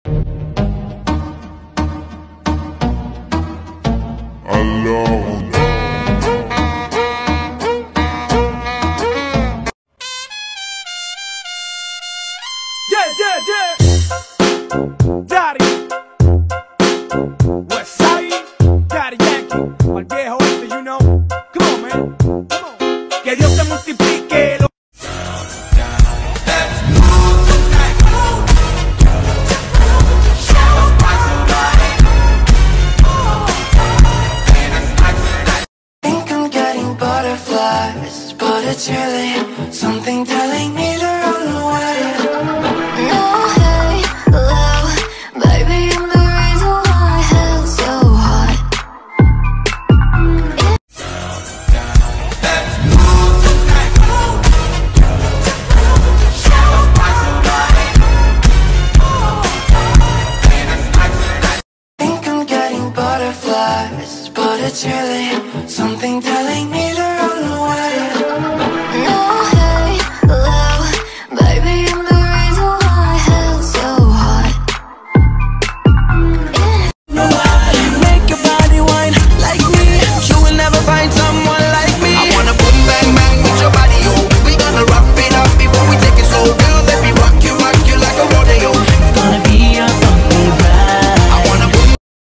alone. Yeah. Daddy. Westside. Daddy Yankee. Al viejo este, you know. Come on, man. Come on. Que Dios te multiplique. Butterflies, but it's really something telling me to run away. No, hey, love, baby, I'm the reason why hell's so hot. I think I'm getting butterflies, but it's really something telling me to run